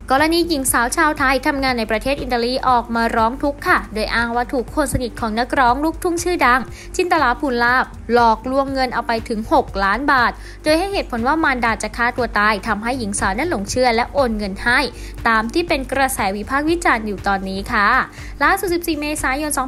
กรณีหญิงสาวชาวไทยทำงานในประเทศอิตาลีออกมาร้องทุกข์ค่ะโดยอ้างว่าถูกคนสนิทของนักร้องลูกทุ่งชื่อดังจินตลา ภูลลาภหลอกลวงเงินเอาไปถึง6 ล้านบาทโดยให้เหตุผลว่ามารดาจะฆ่าตัวตายทำให้หญิงสาวนั้นหลงเชื่อและโอนเงินให้ตามที่เป็นกระแสวิพากษ์วิจารณ์อยู่ตอนนี้ค่ะล่าสุด14 เมษายน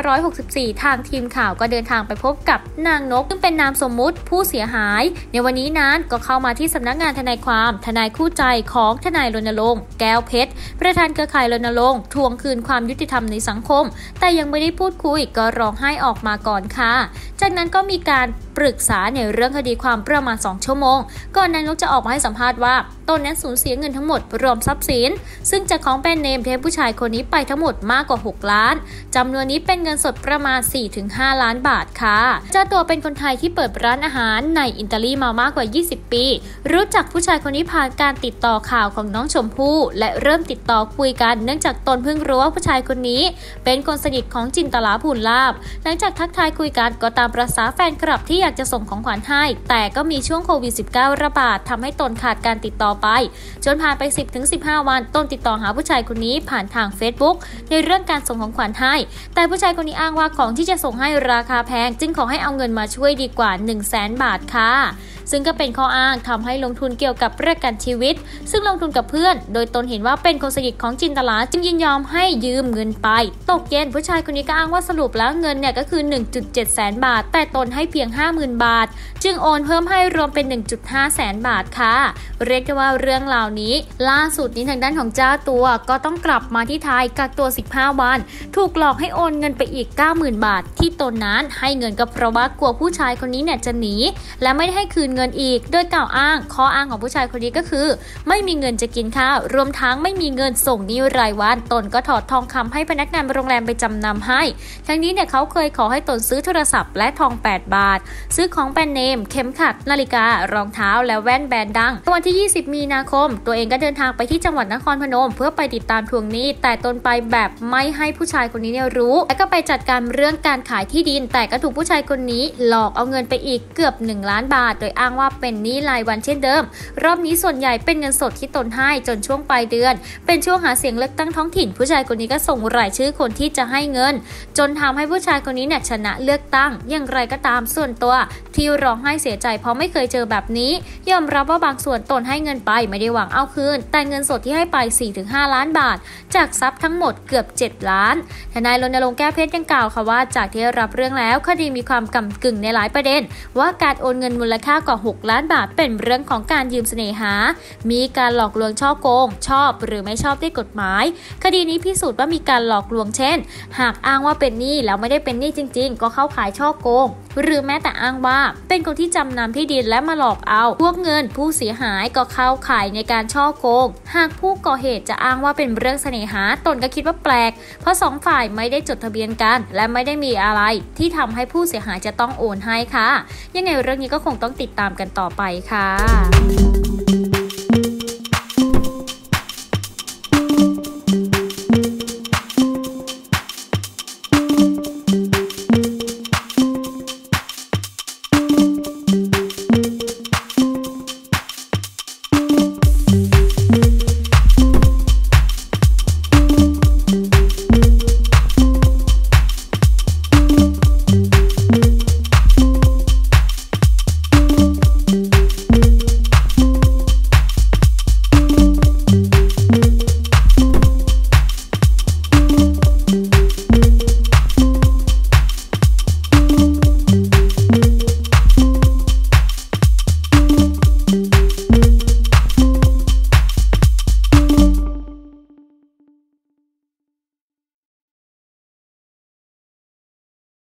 2564 ทางทีมข่าวก็เดินทางไปพบกับนางนกซึ่งเป็นนามสมมุติผู้เสียหายในวันนี้นั้นก็เข้ามาที่สำนักงานทนายความทนายคู่ใจของทนายรณรงค์แก้วเพชรประธานเครือข่ายรณรงค์ทวงคืนความยุติธรรมในสังคมแต่ยังไม่ได้พูดคุยก็ร้องไห้ออกมาก่อนค่ะจากนั้นก็มีการปรึกษาในเรื่องคดีความประมาณ2 ชั่วโมงก่อนนายนกจะออกมาให้สัมภาษณ์ว่าตนนั้นสูญเสียเงินทั้งหมดรวมทรัพย์สินซึ่งจากของแบรนด์เนมเทผู้ชายคนนี้ไปทั้งหมดมากกว่า6 ล้านจำนวนนี้เป็นเงินสดประมาณ 4-5 ล้านบาทค่ะเจ้าตัวเป็นคนไทยที่เปิดร้านอาหารในอิตาลีมามากกว่า20 ปีรู้จักผู้ชายคนนี้ผ่านการติดต่อข่าวของน้องชมพู่และเริ่มติดต่อคุยกันเนื่องจากตนเพิ่งรู้ว่าผู้ชายคนนี้เป็นคนสนิทของจินตลา ภูลลาภหลังจากทักทายคุยกันก็ตามประสาแฟนคลับที่อยากจะส่งของขวัญให้แต่ก็มีช่วงโควิด -19 ระบาดทำให้ตนขาดการติดต่อไปจนผ่านไป 10-15 วันตนติดต่อหาผู้ชายคนนี้ผ่านทาง Facebook ในเรื่องการส่งของขวัญให้แต่ผู้ชายคนนี้อ้างว่าของที่จะส่งให้ราคาแพงจึงขอให้เอาเงินมาช่วยดีกว่า 100,000 บาทค่ะซึ่งก็เป็นข้ออ้างทำให้ลงทุนเกี่ยวกับประกันชีวิตซึ่งลงทุนกับเพื่อนโดยตนเห็นว่าเป็นคนสนิทของจินตลาจึงยินยอมให้ยืมเงินไปตกเย็นผู้ชายคนนี้ก็อ้างว่าสรุปแล้วเงินเนี่ยก็คือ 1.7 แสนบาทแต่ตนให้เพียง 50,000 บาทจึงโอนเพิ่มให้รวมเป็น 1.5 แสนบาทค่ะเรียกได้ว่าเรื่องราวนี้ล่าสุดนี้ทางด้านของเจ้าตัวก็ต้องกลับมาที่ไทยกักตัว15 วันถูกหลอกให้โอนเงินไปอีก 90,000 บาทที่ตนนั้นให้เงินก็เพราะว่ากลัวผู้ชายคนนี้เนี่ยจะหนีและไม่ได้ให้คืนเงินอีกโดยกล่าวอ้างข้ออ้างของผู้ชายคนนี้ก็คือไม่มีเงินจะกินข้าวรวมทั้งไม่มีเงินส่งหนี้รายวันตนก็ถอดทองคำให้พนักงานโรงแรมไปจำนำให้ทั้งนี้เนี่ยเขาเคยขอให้ตนซื้อโทรศัพท์และทอง8 บาทซื้อของแบรนด์เนมเข็มขัดนาฬิการองเท้าและแว่นแบรนด์ดังวันที่ 20 มีนาคมตัวเองก็เดินทางไปที่จังหวัดนครพนมเพื่อไปติดตามทวงหนี้แต่ตนไปแบบไม่ให้ผู้ชายคนนี้เนี่ยรู้และก็ไปจัดการเรื่องการขายที่ดินแต่ก็ถูกผู้ชายคนนี้หลอกเอาเงินไปอีกเกือบ1 ล้านบาทโดยอ้างว่าเป็นหนี้รายวันเช่นเดิมรอบนี้ส่วนใหญ่เป็นเงินสดที่ตนให้จนช่วงปลายเดือนเป็นช่วงหาเสียงเลือกตั้งท้องถิ่นผู้ชายคนนี้ก็ส่งรายชื่อคนที่จะให้เงินจนทำให้ผู้ชายคนนี้เนี่ยชนะเลือกตั้งอย่างไรก็ตามส่วนตัวที่ร้องไห้เสียใจเพราะไม่เคยเจอแบบนี้ยอมรับว่าบางส่วนตนให้เงินไปไม่ได้หวังเอาคืนแต่เงินสดที่ให้ไป 4-5 ล้านบาทจากทรัพย์ทั้งหมดเกือบ7 ล้านทนายรณรงค์แก้วเพชรยังกล่าวค่ะว่าจากที่รับเรื่องแล้วคดีมีความกำกึ่งในหลายประเด็นว่าการโอนเงินมูลค่ากว่า6 ล้านบาทเป็นเรื่องของการยืมเสน่หามีการหลอกลวงช่อโกงชอบหรือไม่ชอบด้วยกฎหมายคดีนี้พิสูจน์ว่ามีการหลอกลวงเช่นหากอ้างว่าเป็นหนี้แล้วไม่ได้เป็นหนี้จริงๆก็เข้าข่ายช่อโกงหรือแม้แต่อ้างว่าเป็นคนที่จำนำที่ดินและมาหลอกเอาพวกเงินผู้เสียหายก็เข้าข่ายในการช่อโกงหากผู้ก่อเหตุจะอ้างว่าเป็นเรื่องเสน่หาตนก็คิดว่าแปลกเพราะ2 ฝ่ายไม่ได้จดทะเบียนกันและไม่ได้มีอะไรที่ทำให้ผู้เสียหายจะต้องโอนให้ค่ะยังไงเรื่องนี้ก็คงต้องติดตามกันต่อไปค่ะ